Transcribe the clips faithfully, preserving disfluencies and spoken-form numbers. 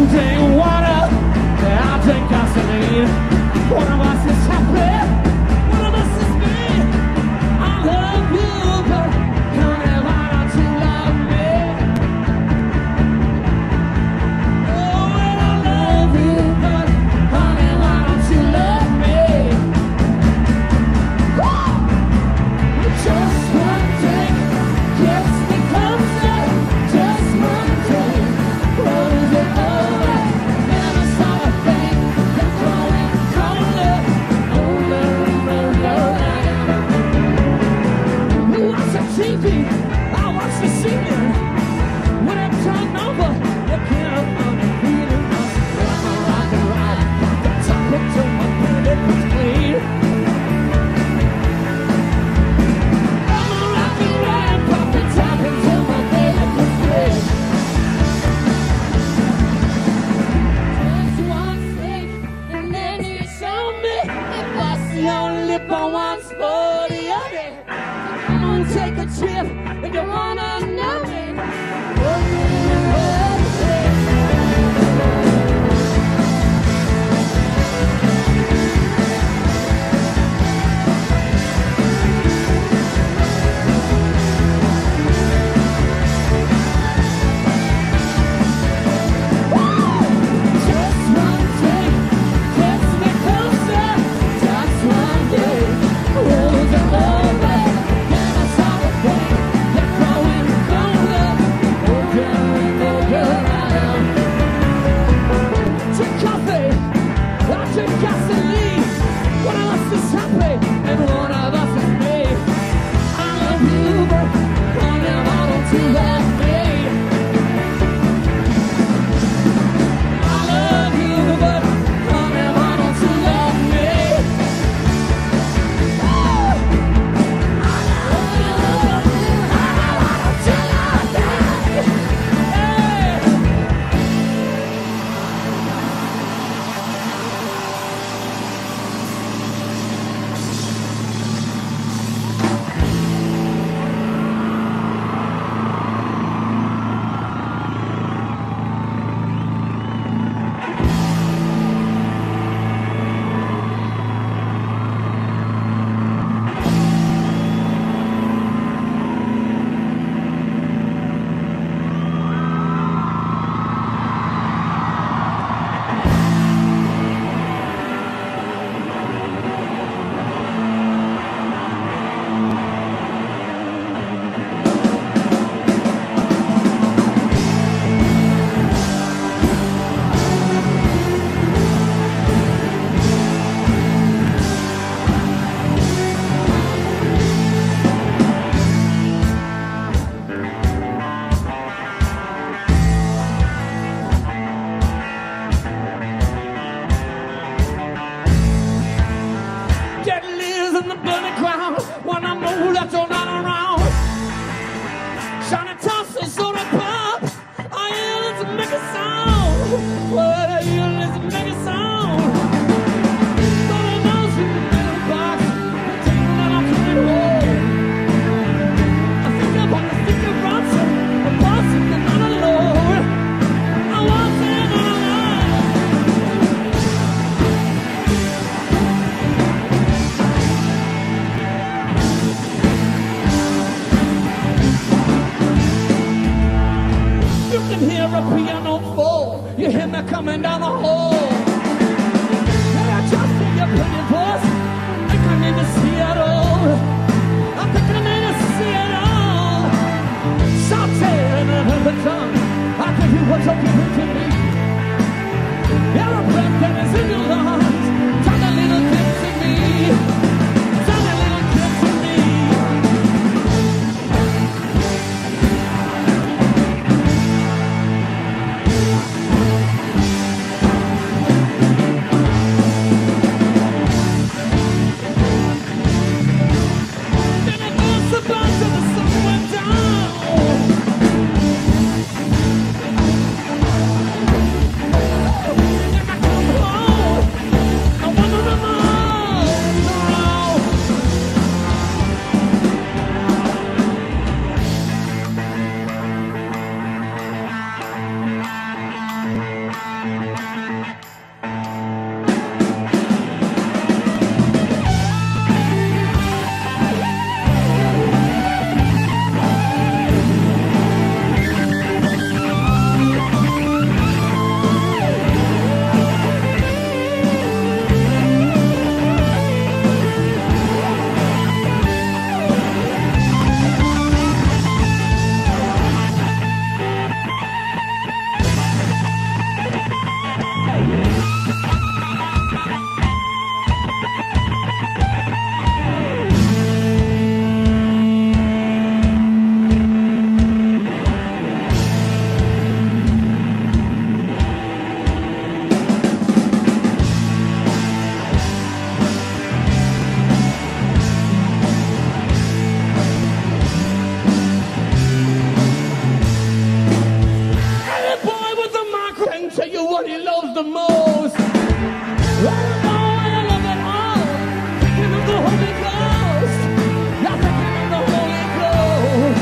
drink water, I'll drink gasoline. One of us is happy, one of us is me. I love you, but honey, why don't you love me? Oh, and I love you, but honey, why don't you love me? Woo! Just one drink gets me closer. Just one drink rolls it over. Never saw a thing that's growing colder, older and older. You watch the T V, I watch the C N. When I'm turned over, you can't unbeat it. I'm a rock and ride, from the top until my credit was clean. I'm a rock and ride, from the top until my credit was clean. Just one drink, and then you show me if I see your lip on one for the other. Come on, take a trip if you wanna know me. Just one drink gets me closer. Just one drink rolls it over. Never saw a thing that's growing colder, older and older I am. Drink coffee, I drink gasoline. One of us is happy, and one of us is me. I love you, but honey, why don't you love me? I love you, but honey, why don't you love me? Oh, I love you, honey, why don't you love me? Hey. Dead leaves in the burning ground. When I know that you're not around, shiny tosses on a pop. I hear it to make a sound. What I hear is to make a sound. Nobody knows who made a box. Pretending that I'm coming home. I think about the sticky rocks. I'm bossing and not alone. I want them on a line. You can hear a piano fall. You hear me coming down the hall. And I just hear your pretty voice. I think I need to see it all. I think I need to see it all. Sauteing another tongue. I give you what you're giving to me. Every breath that is in your lungs. Talk a little bit to me. Talk a little bit to me. the most. I don't know why I love it all. Give him the Holy Ghost. I think give him the Holy Ghost.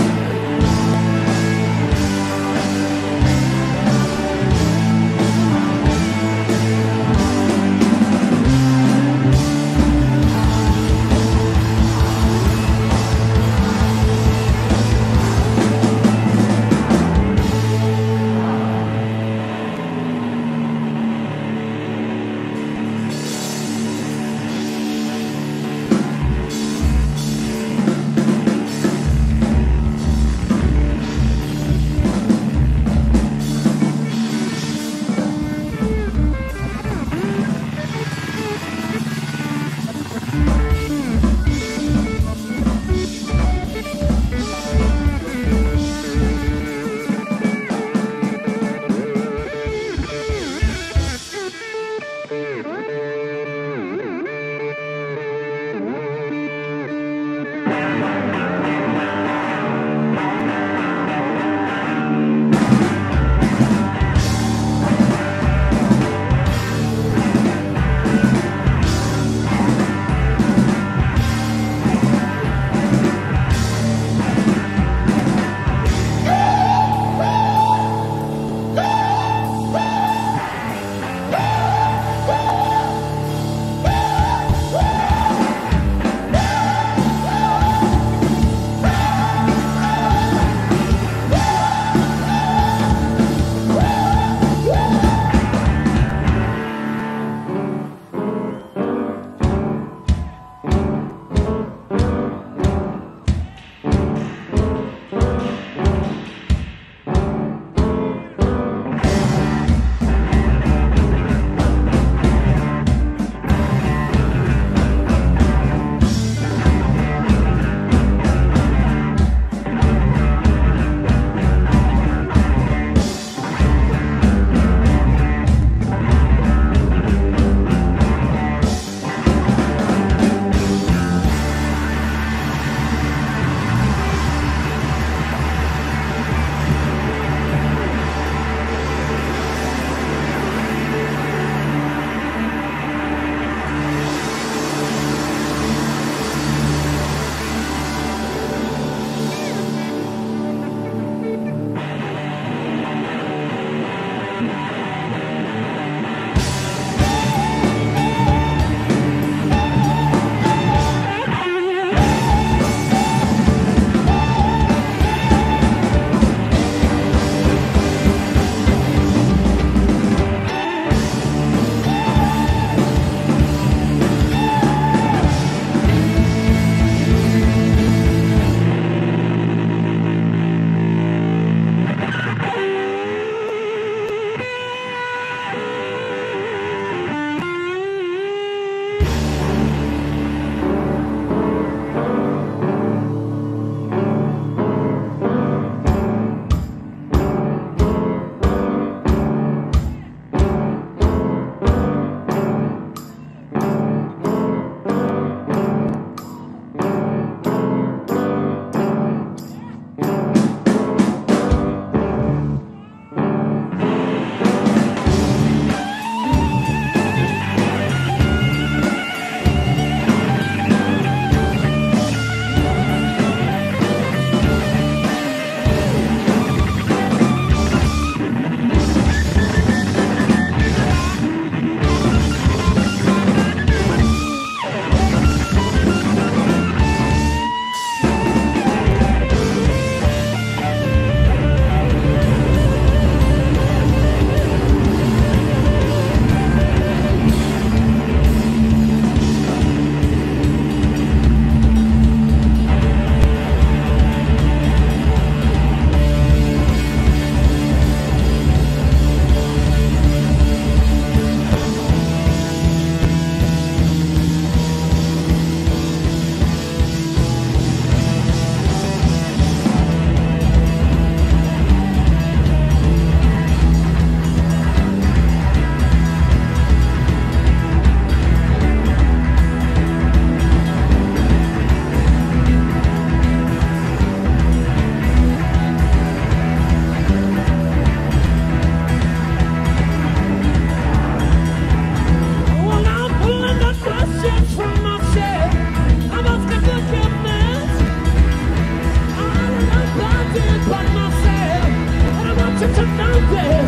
to know this.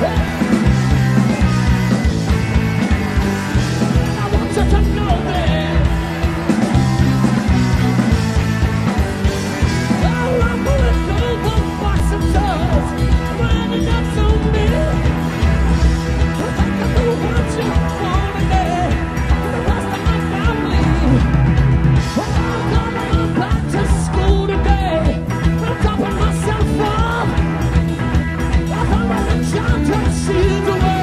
I want you to know this. Oh, I'm going through the box of doors, running up to me. I think I know what you want today. For the rest of my family. I'm going back to school today. I'm dropping myself off. I thought I was trying to see the way.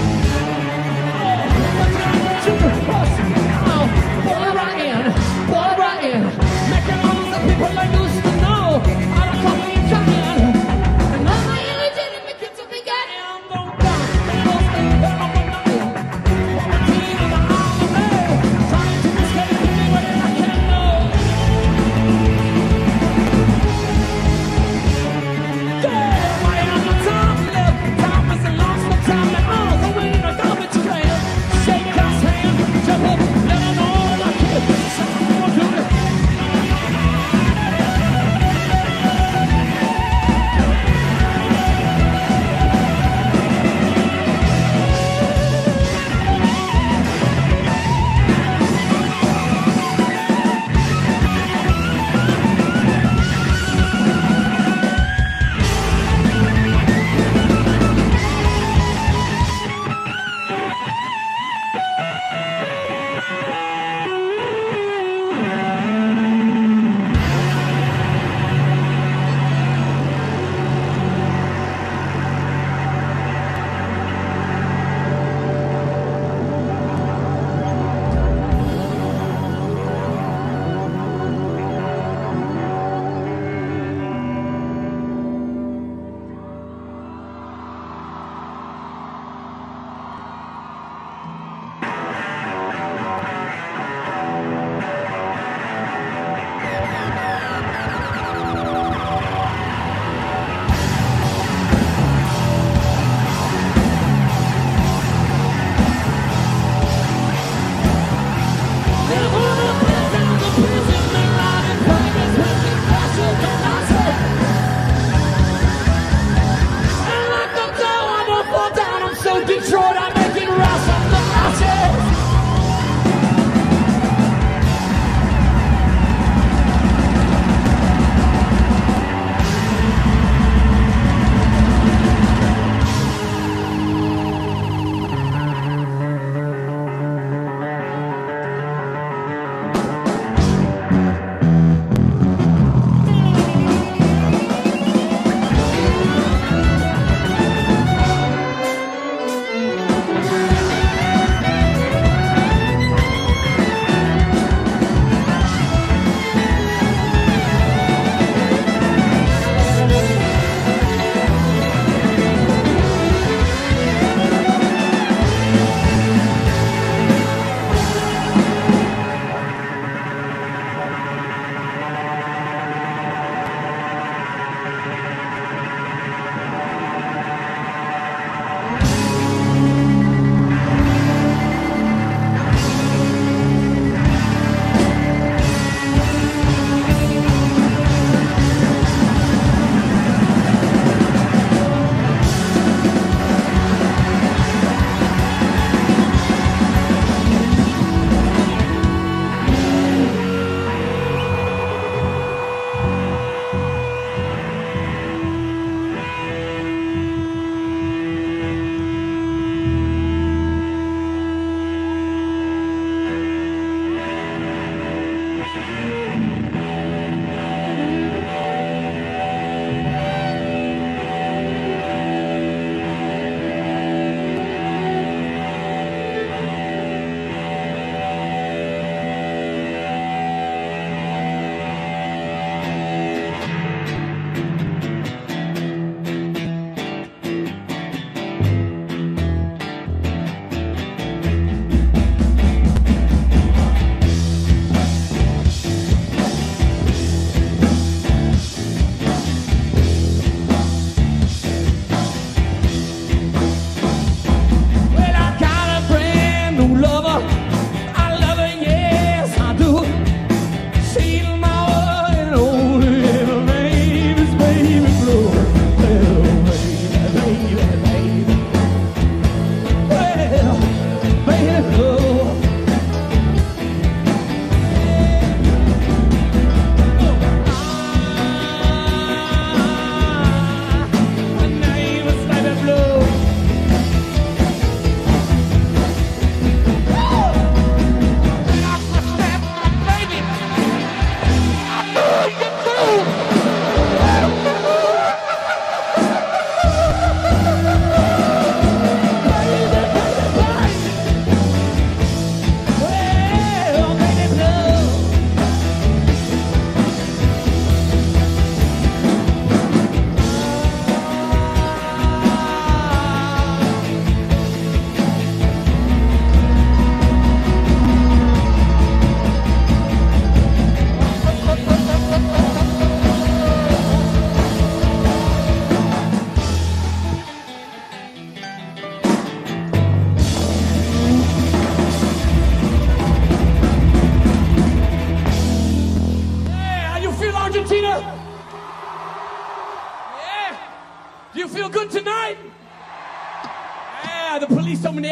Boy,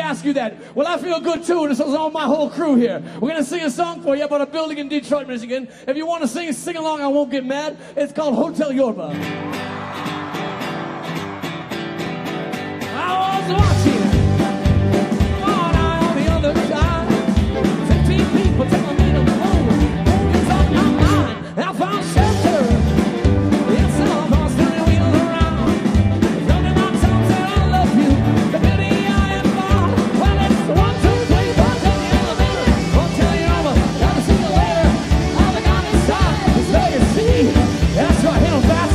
ask you that. Well, I feel good too, and this is all my whole crew here. We're gonna sing a song for you about a building in Detroit, Michigan. If you want to sing, sing along. I won't get mad. It's called Hotel Yorba. I was watching. One eye on the other side. Fifteen people telling me to move. It's on my mind. I found shelter. Yes, I'm on steering wheel around. Floating on top, said I love you. The beauty I am found. Well, it's one, two, three, four, take the elevator. Hotel Yorba, gotta see you later. All I got inside is legacy. That's right, hit 'em fast.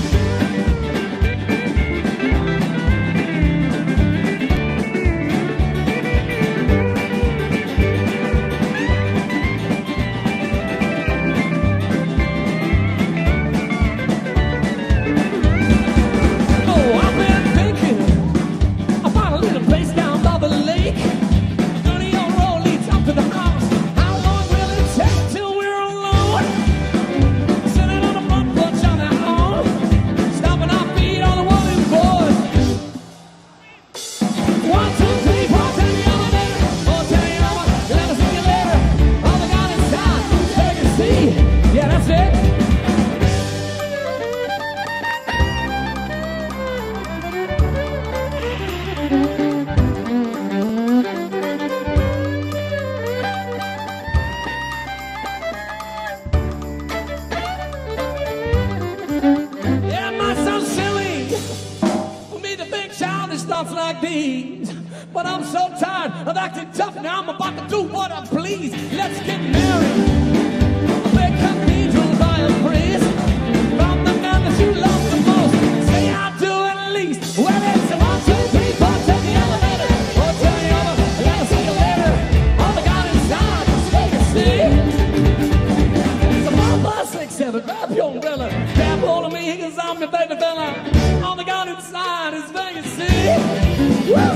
Like these, but I'm so tired of acting tough now. I'm about to do what I please. Let's get married. A big cathedral by a priest. From the man that you love the most. Say I'll do at least. Well, it's a one, two, three, four, take the elevator. Hotel Yorba, I gotta see you later. All I got inside is legacy. It's a one, five, six, seven. Grab your umbrella. Grab hold of me, cause I'm your baby fella. All I got inside is legacy. Woo!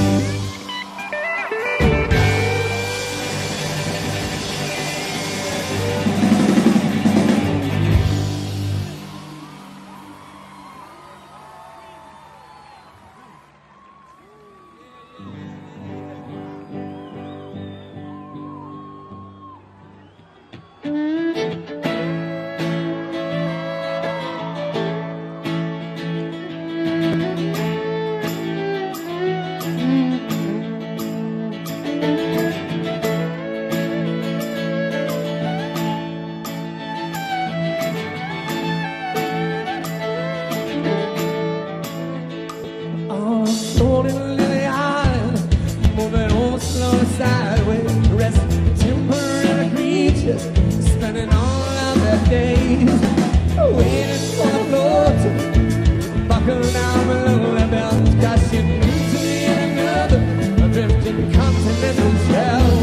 Spending all of their days waiting for the float to buckle down below the bells, crashing into another drifting continental shell.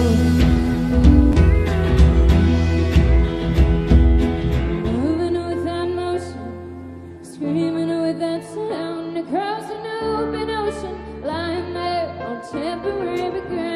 Moving without motion, screaming without sound, across an open ocean, lying there on temporary ground.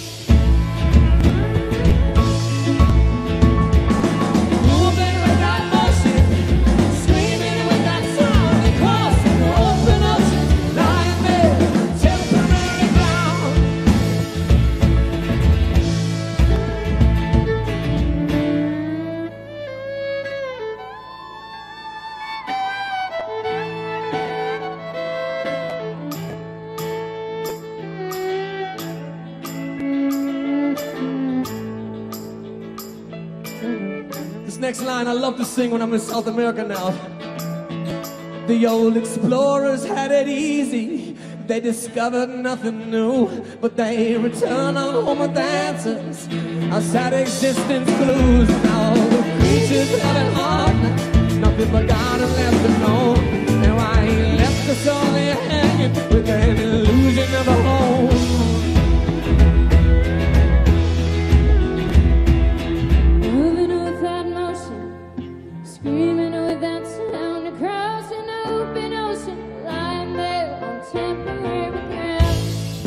Next line I love to sing when I'm in South America now. The old explorers had it easy. They discovered nothing new, but they return on home with answers, our sad existence clues. Now the creatures have it hard, nothing but God and left alone. And why he left us only hanging with an illusion of a home. Screaming without sound across an open ocean, lying there on temporary ground.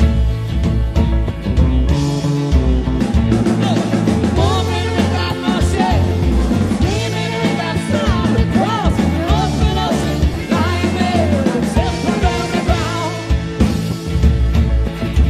Moving without motion, screaming without sound across an open ocean, lying there on temporary ground.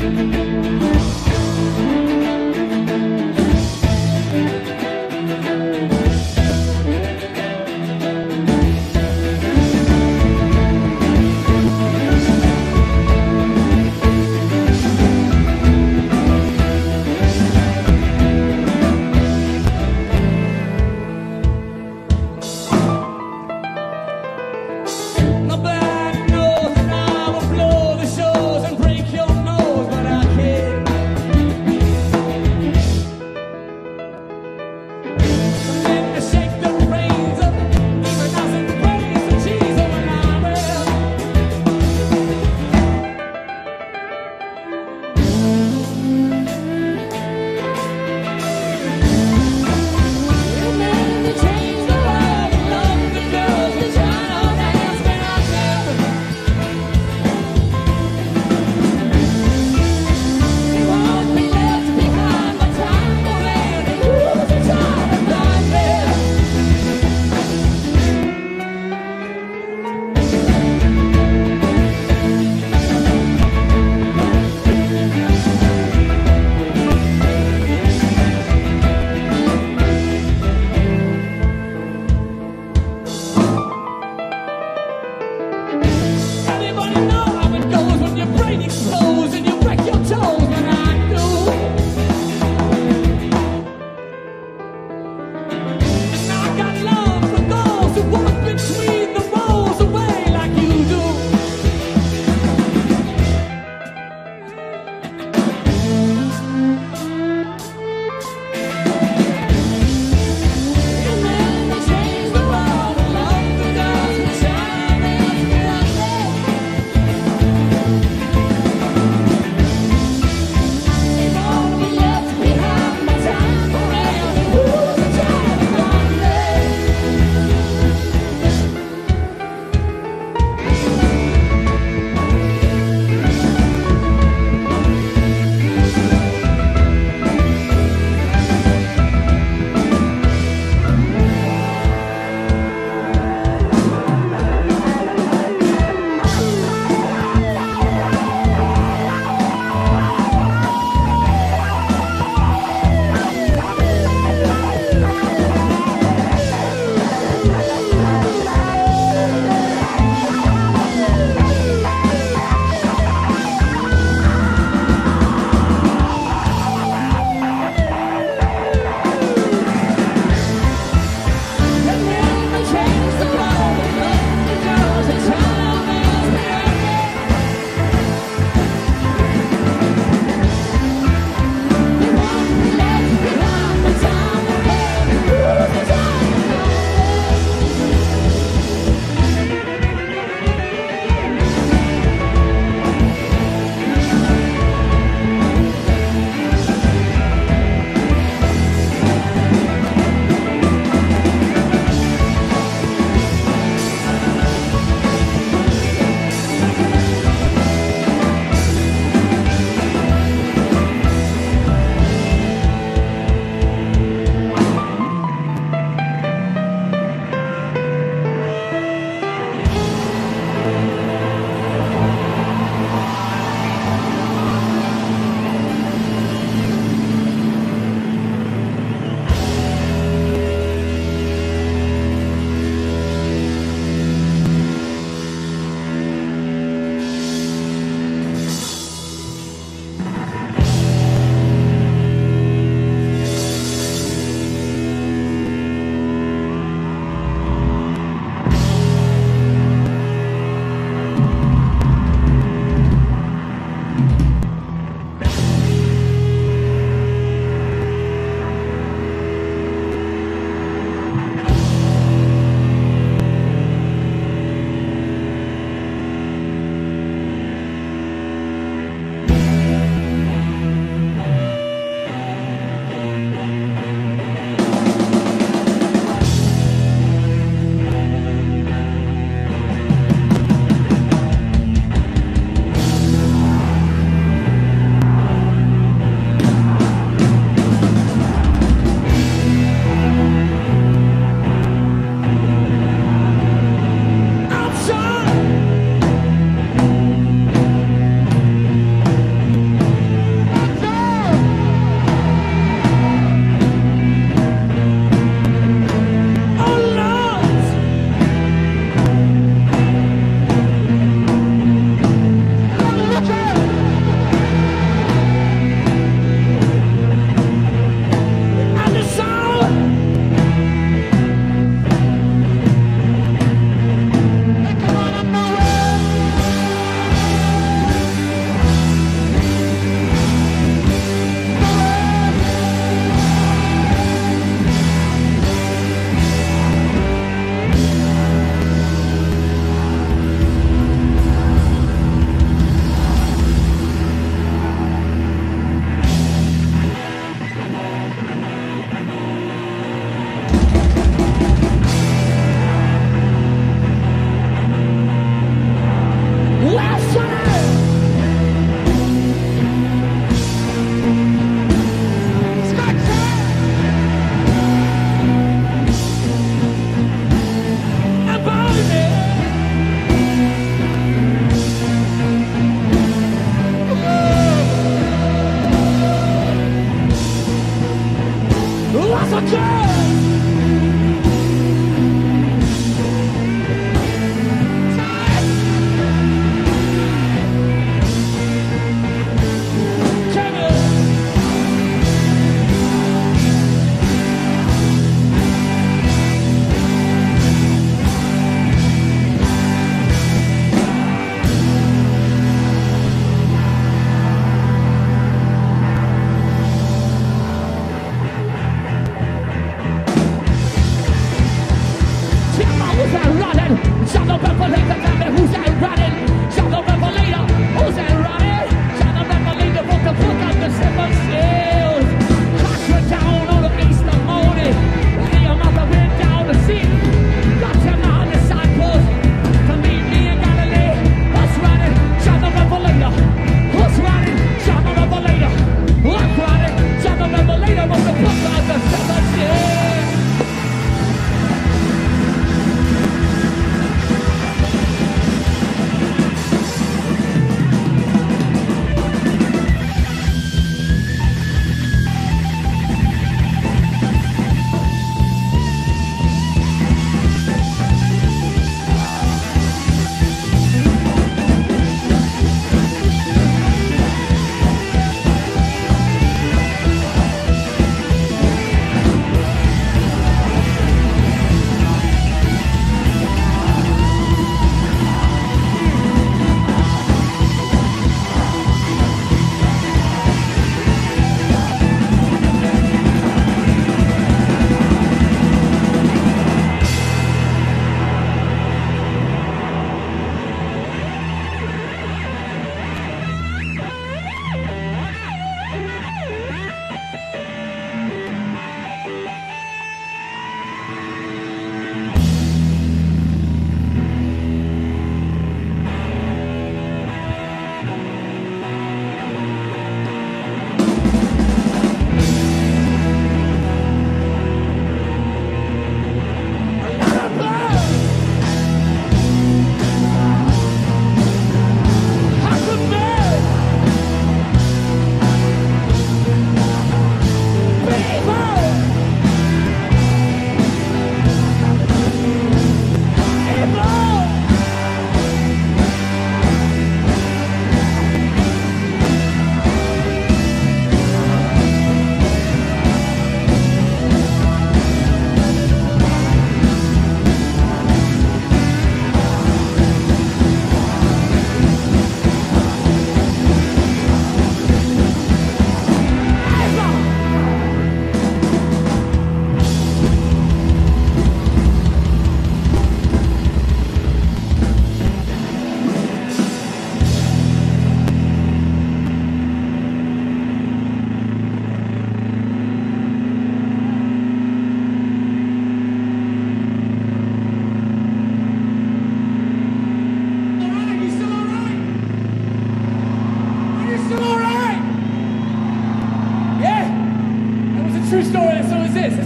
Nobody knows that I will blow the shows and break your nose, but I can't.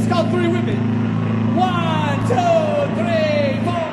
It's called Three Women. One, two, three, four.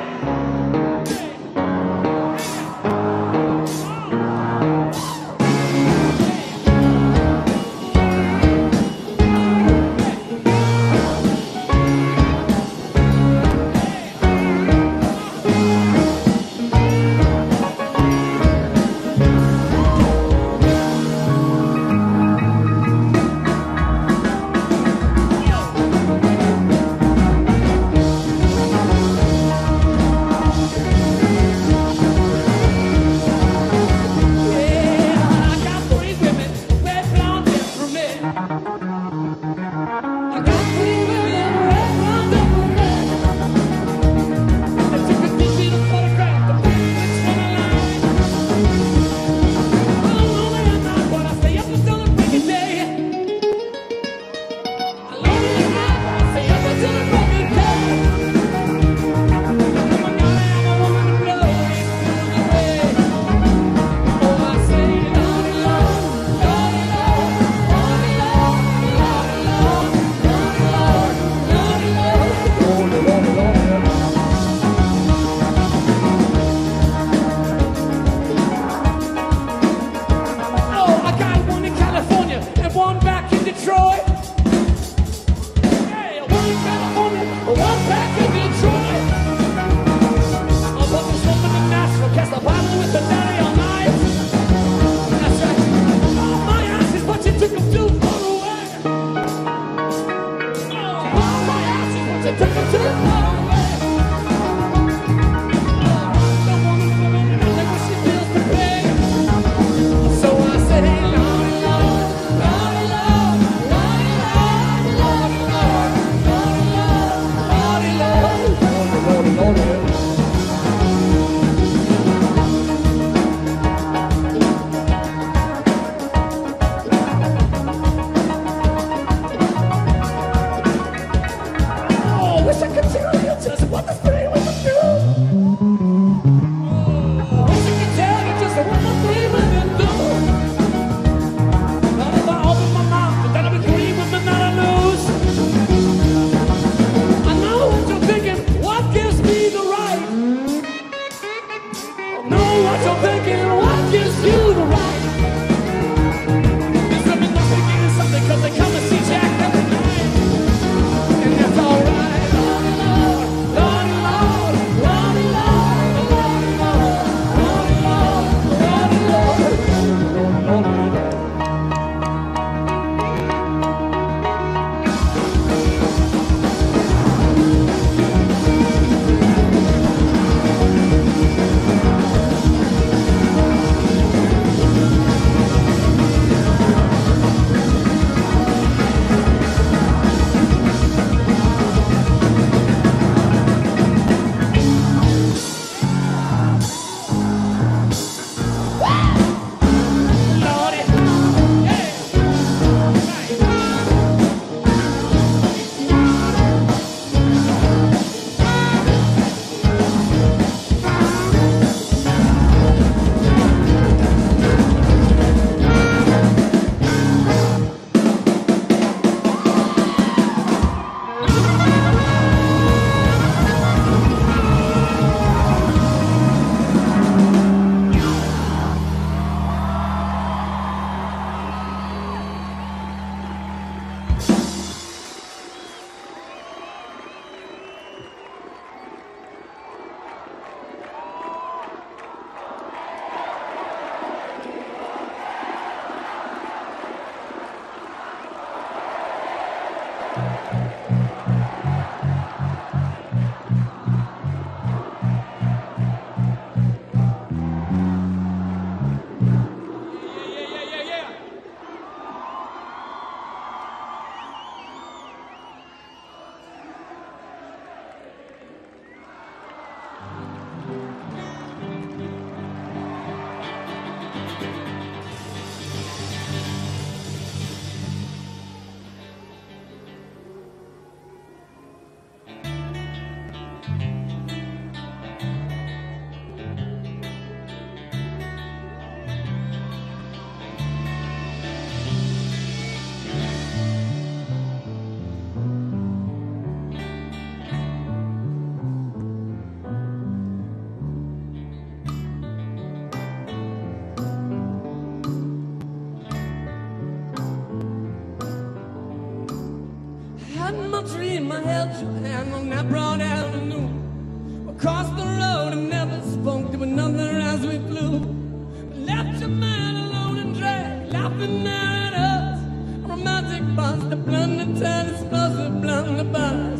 Planting my dream, I held your hand on that broad avenue. Across the road and never spoke to another as we flew. Left your man alone and dragged, laughing there at us. A romantic bus, the blunder tennis plus the blunder bus.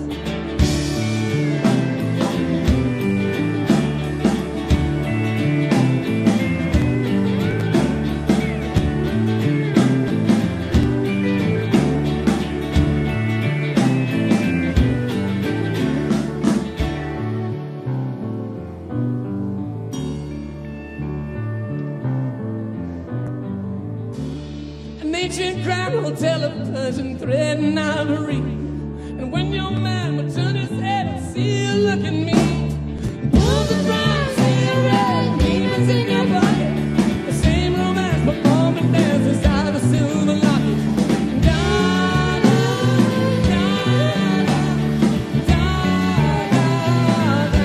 Ancient grand hotel of Persian thread and ivory. And when your man would turn his head and see you look at me, pull the brown cigarette, demons in your pocket. The same romance performing dances out of a silver locket. Da da da da da da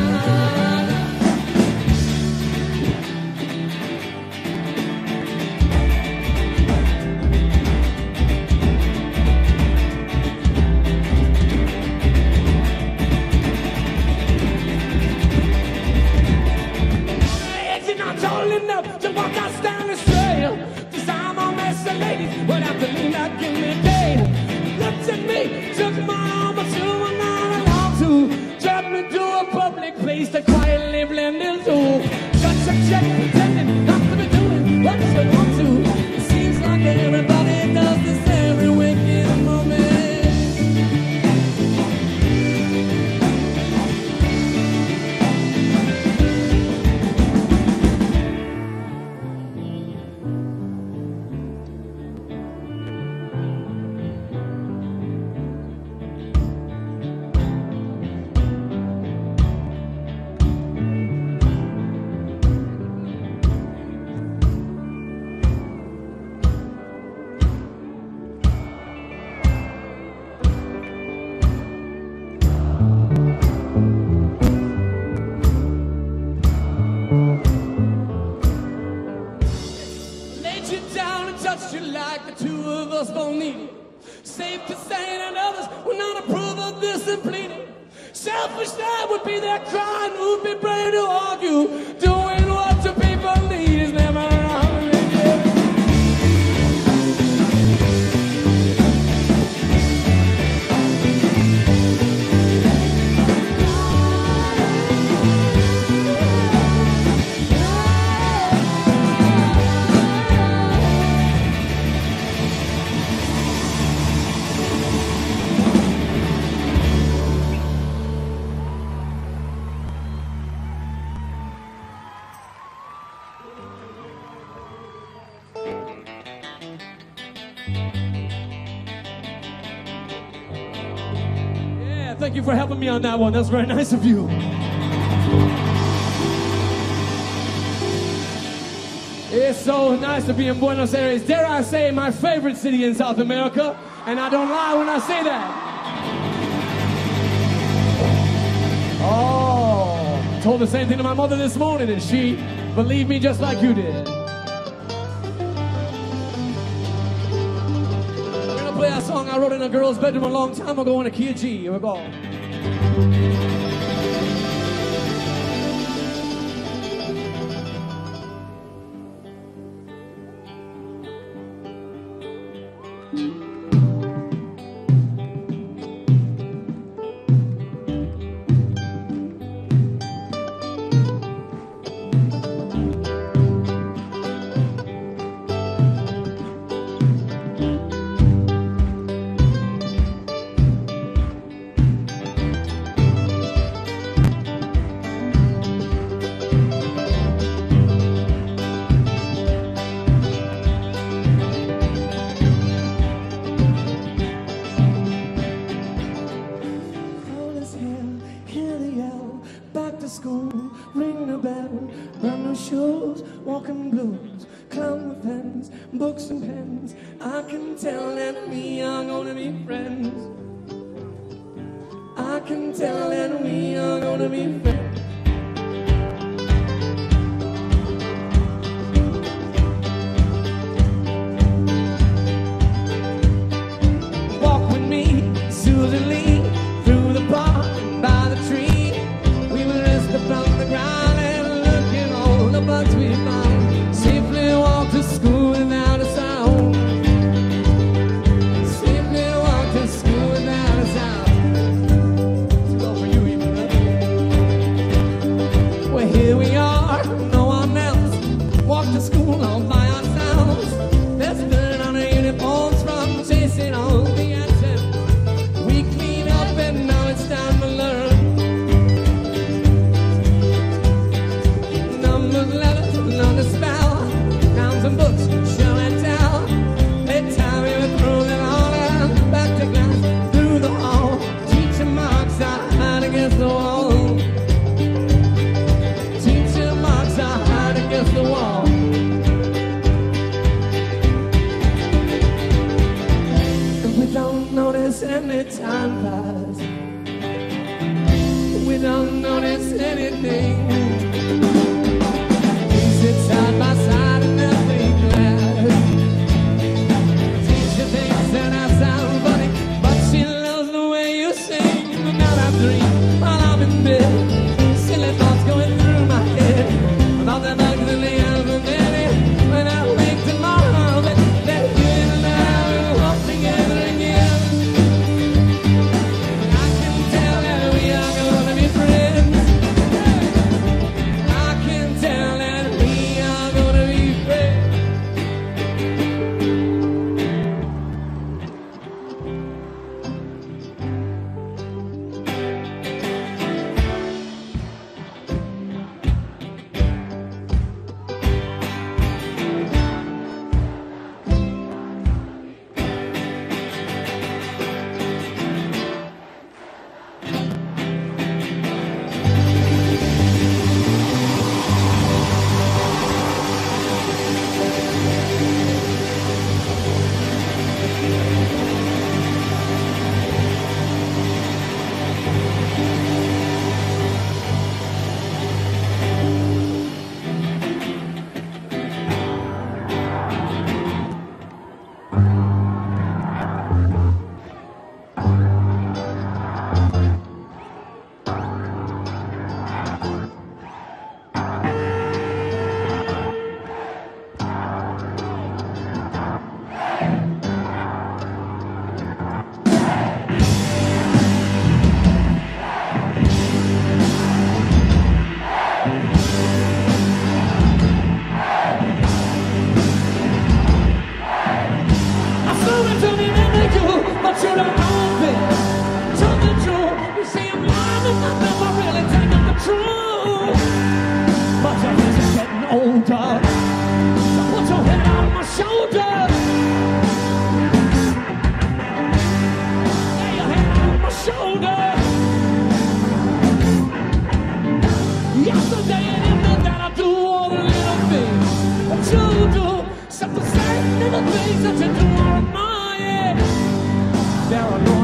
to walk out down the street. Cause I'm a mess of ladies, but after me not give me paid. Looked at me, took my arm to a not allowed to. Dragged me to a public place to quietly blend into. Such a check, pretending not to be doing what you want to. It seems like everybody does this every waking moment. Like the two of us both needed. Safe to say that others would not approve of this and pleading. Selfish that would be their crime, who'd be brave to argue. Doing what your people need is never wrong. Thank you for helping me on that one. That's very nice of you. It's so nice to be in Buenos Aires. Dare I say, my favorite city in South America. And I don't lie when I say that. Oh, I told the same thing to my mother this morning, and she believed me just like you did. Play a song I wrote in a girl's bedroom a long time ago in a key of G. Here we go. Walking blues, clown with pens, books and pens. I can tell that we are gonna be friends. I can tell that we are gonna be friends. Walk with me, Susan Lee. notice any time pass. We don't notice anything. We sit side by side in every glass. Teach you things and I sound funny, but she loves the way you sing. And now I dream while I'm in bed, silly thoughts going through my head about the bugs in the alphabet. When I wake tomorrow, that that you and I will walk together again. I can tell that we are gonna be friends. I can tell that we are gonna be friends. Older, so put your head on my shoulder. Lay your head on my shoulder. Yesterday and in the that I do all the little things that you do. Except the same little things that you do on my head. There are no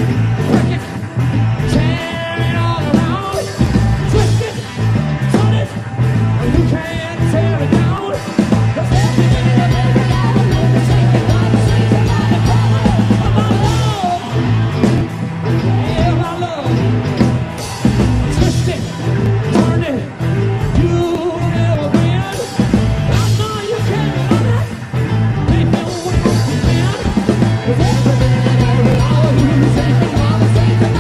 break it, tear it all around, twist it, turn it, you can't tear it down. 'Cause every minute of every hour, you're taking my dreams and my power of my love. Yeah, my love. Twist it, turn it, you never win. I know you can't run it, baby, when you win. 'Cause every minute of every hour, you're taking my dreams and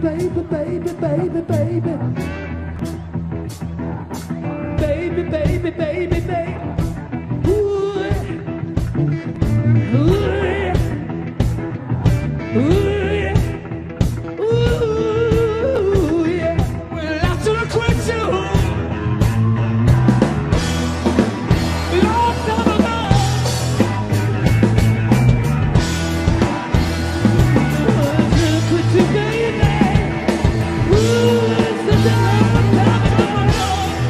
baby, baby, baby, baby. Baby, baby, baby, baby. Ooh, ooh, ooh, ooh, yeah. Well, after the quit you, long time ago. After the quit you, baby. Ooh, it's such a long time ago.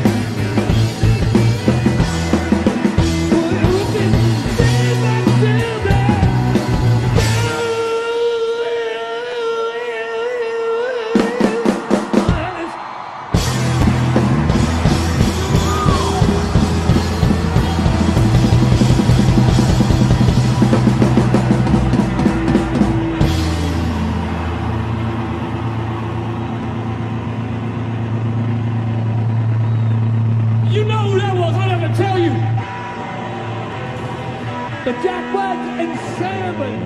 Boy, you can stay back to me. You know who that was, I'll never tell you. The Jack White and Sherman.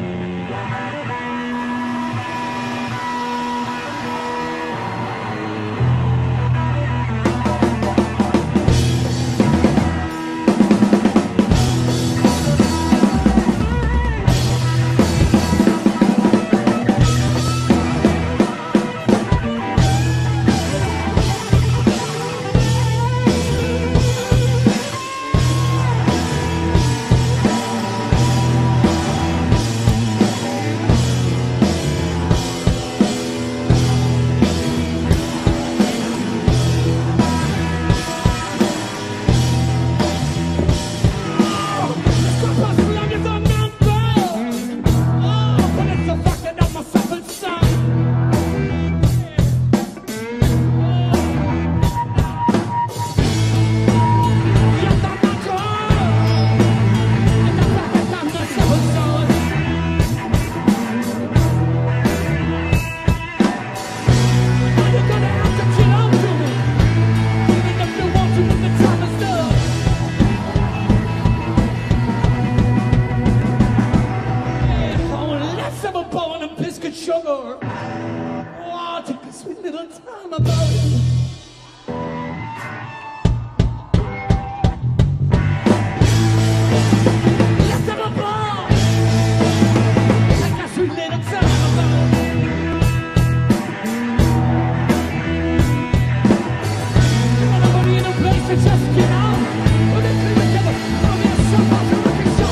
Sugar. Oh, take a sweet little time about it. Let's have a ball. Take a sweet little time about it. Everybody in a place to just get out. We're gonna play together. Come here, somebody with me, show.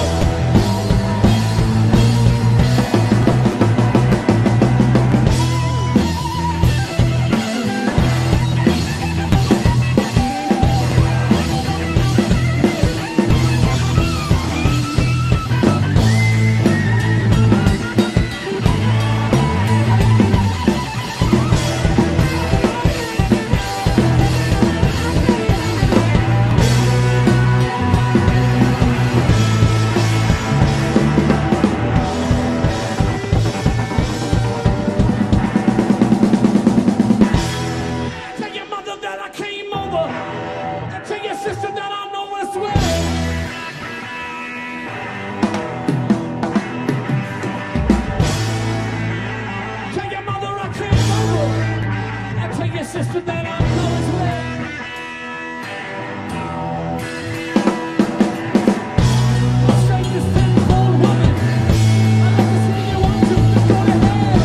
Sister that I know as well. I'll say this ten-year-old woman. I'd like to see you want to go to hell.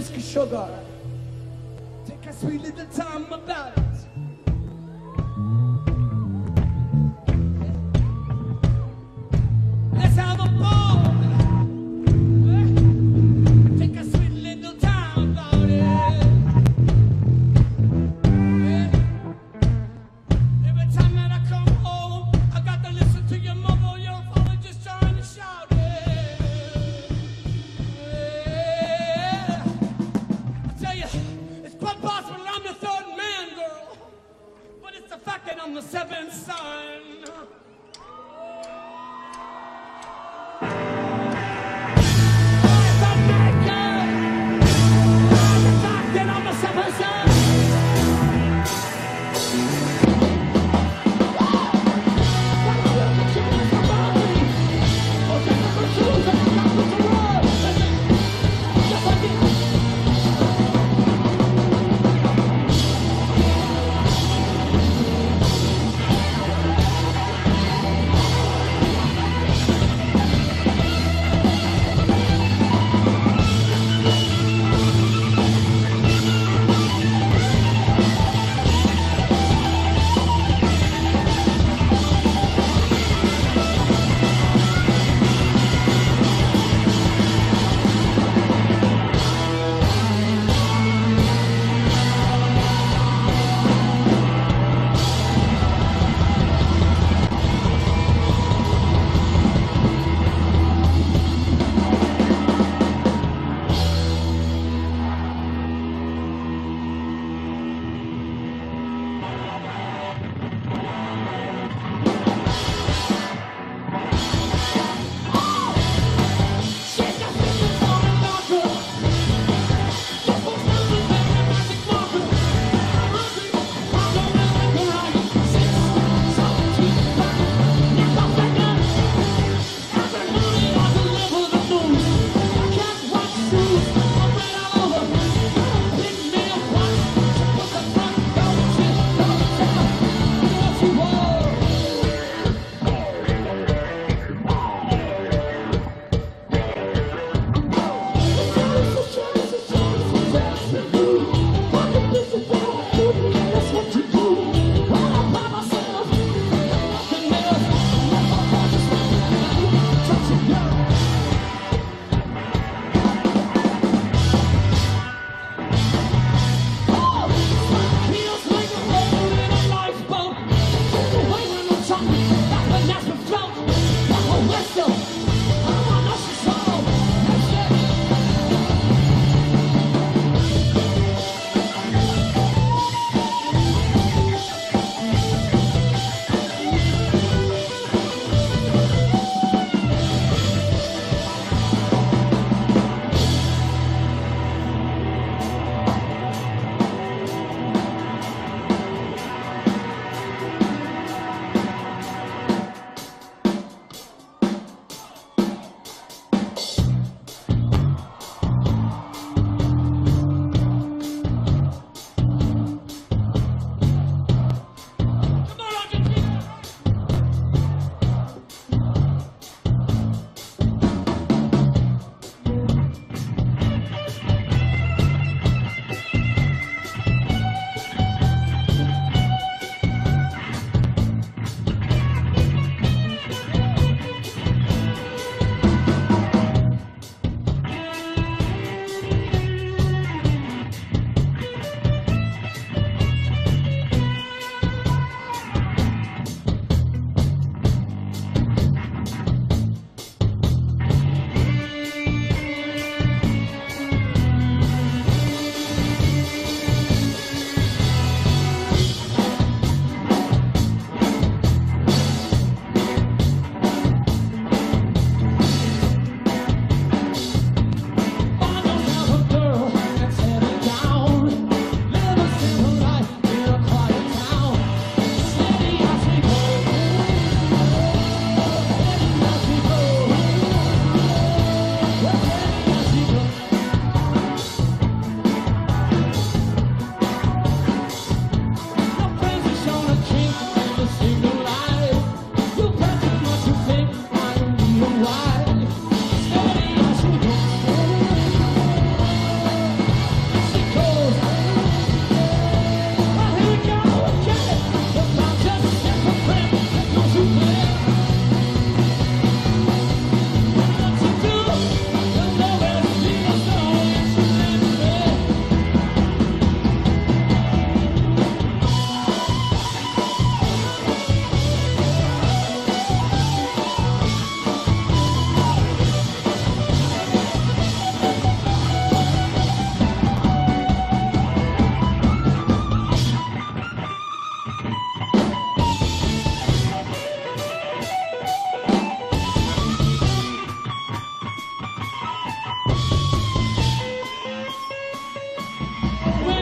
whiskey sugar. Take a sweet little time about it. Let's have a ball. Take a sweet little time about it. Every time that I come home, I got to listen to your mother or your father just trying to shout it. I tell you, it's quite possible I'm the third man, girl.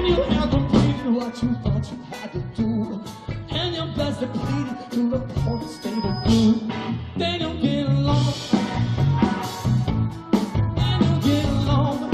Then you have completed what you thought you had to do, and your best depleted to the point state of gloom. Then you'll get along. Then you'll get along.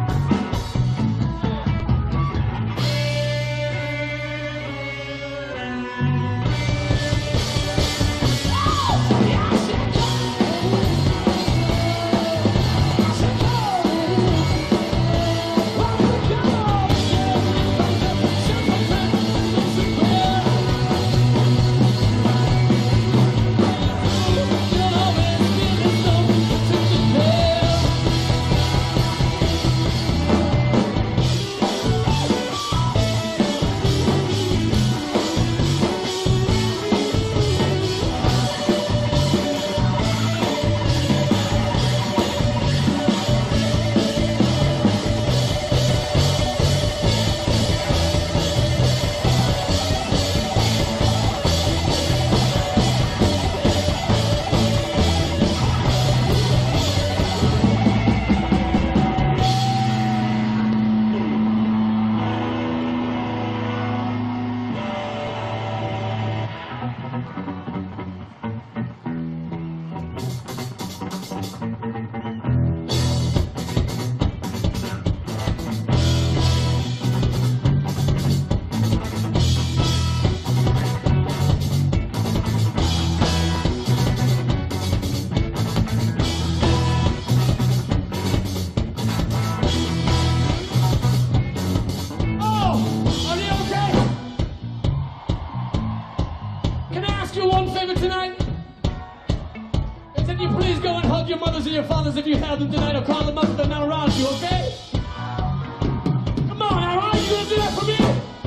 Your fathers, if you have them tonight, or call them up if they're not around you, okay? Come on, all right? You gonna do that for me?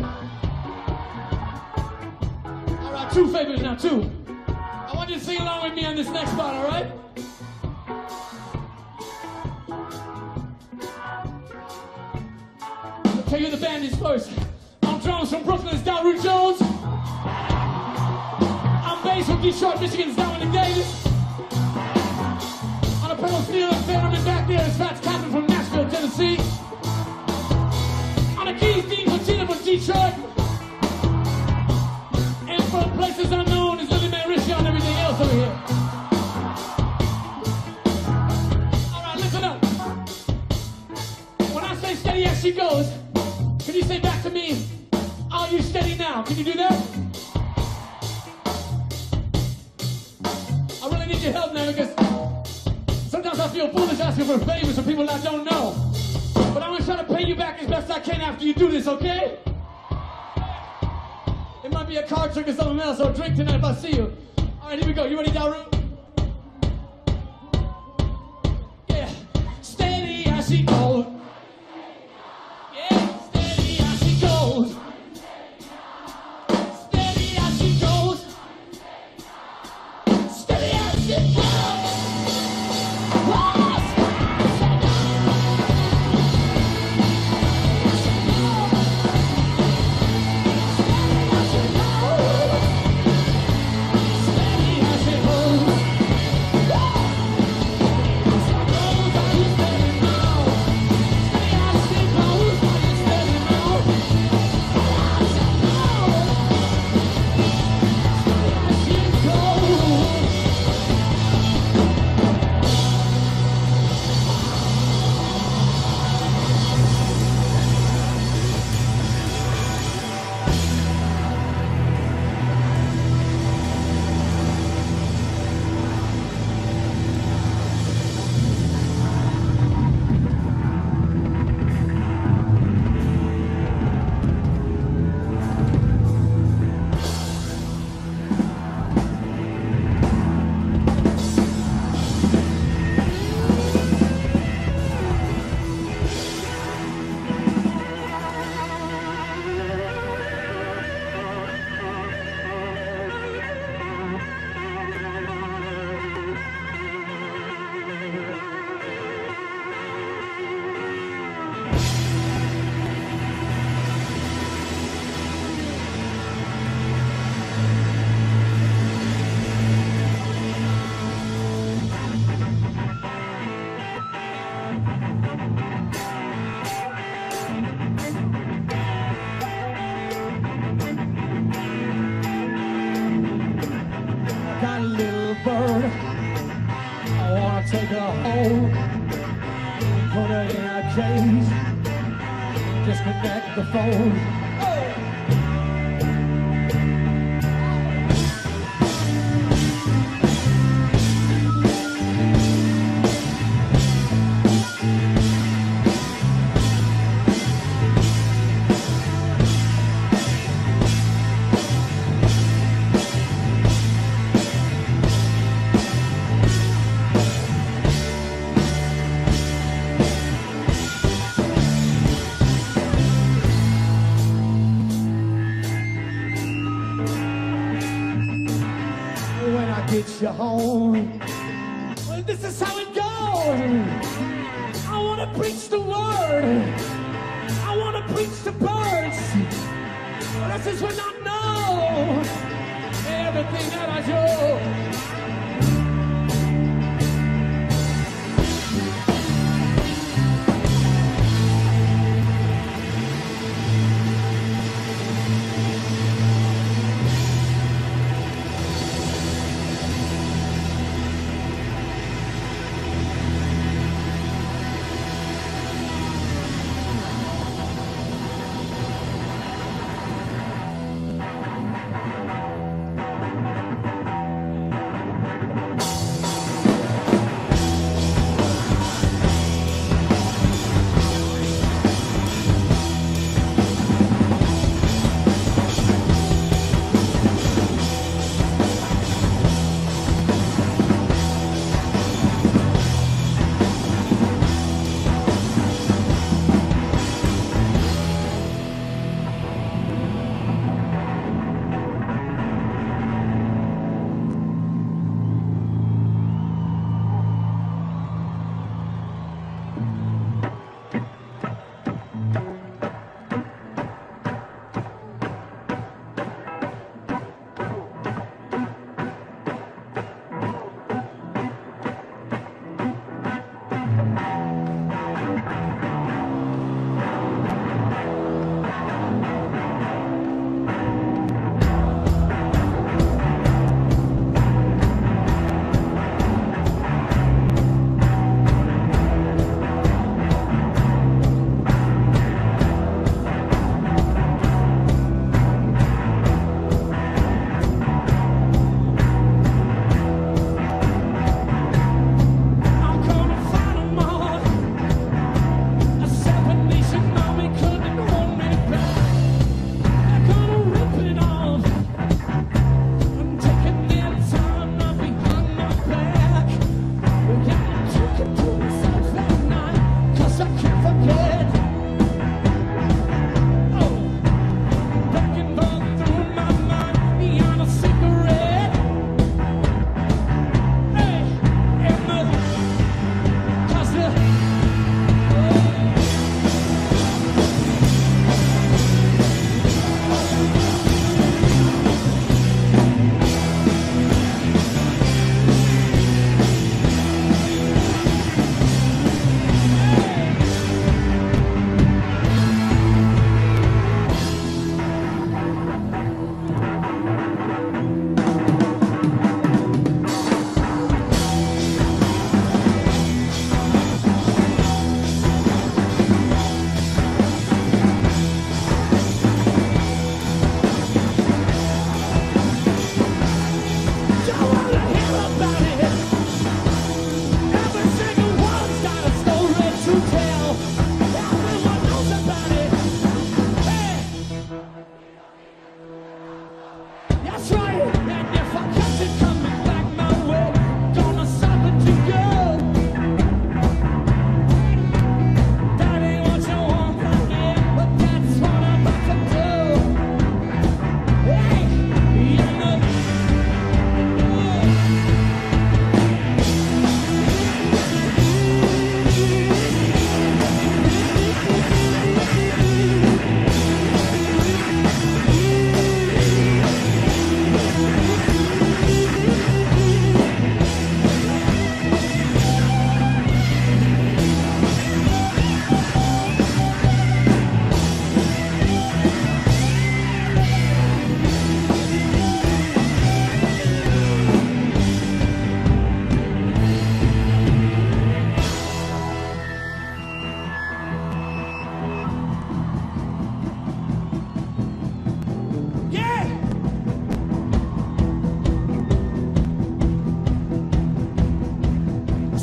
All right, two favors now, two. I want you to sing along with me on this next part, all right? I'll tell you who the band is first. I'm drums from Brooklyn's Daru Jones. I'm bass from Detroit, Michigan's Dominic Davis. Pedal steel and theremin back there is Fats Captain from Nashville, Tennessee. On the keys, Dean Cochina from Detroit. And from places unknown is Lily Marisha and everything else over here. All right, listen up. When I say steady as she goes, can you say back to me, are you steady now? Can you do that? I really need your help now because sometimes I feel foolish asking for favors from people I don't know. But I'm gonna try to pay you back as best I can after you do this, okay? It might be a card trick or something else, or a drink tonight if I see you. All right, here we go. You ready, Daru? Yeah. Steady as she goes. Yeah, steady as she goes. Steady as she goes. Steady as she goes. Steady as it goes. take her home, put her in a cage, disconnect the phone. Get you home. Well, this is how it goes. I want to preach the word. I want to preach to birds. But this is when I know everything that I do.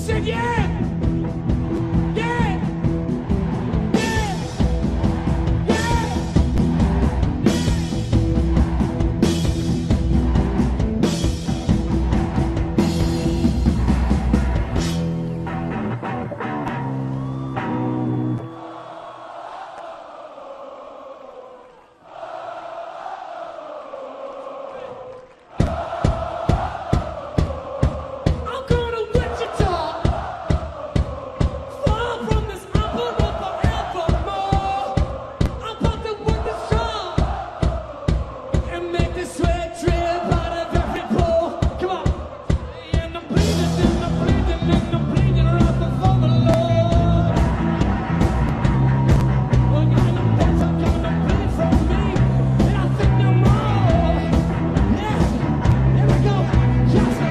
said, yeah! Yeah! Yeah! Yeah! I'm going to Wichita, far from this emperor forevermore. I'm about to work the strong and make this sweat drip out of every pore. Come on. And I'm bleeding, and I'm bleeding, and I'm bleeding right before the Lord. Well, God, I'm bent, I'm gonna bleed from me, and I think no more. Yeah, here we go. Yes, sir.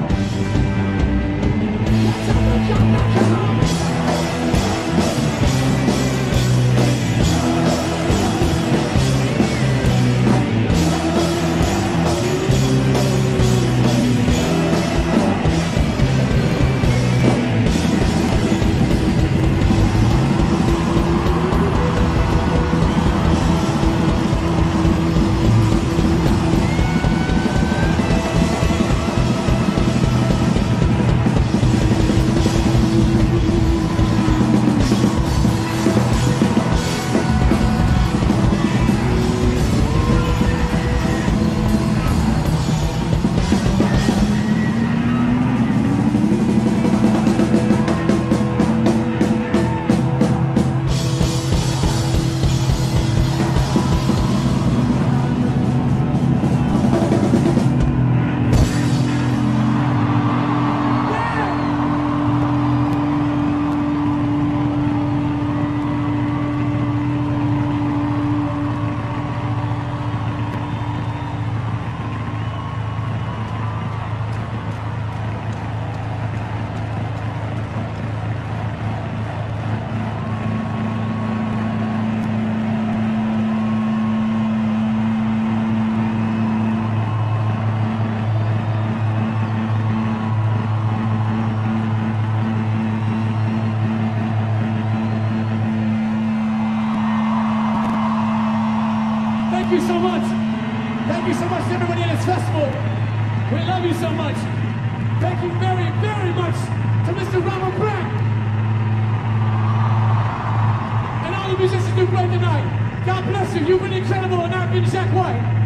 Thank you so much. Thank you so much to everybody at this festival. We love you so much. Thank you very, very much to Mister Robert Brown. And all the musicians who played tonight. God bless you. You've been incredible, and I've been Jack White.